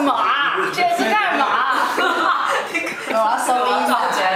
什么啊？现在是干嘛？我要收音了。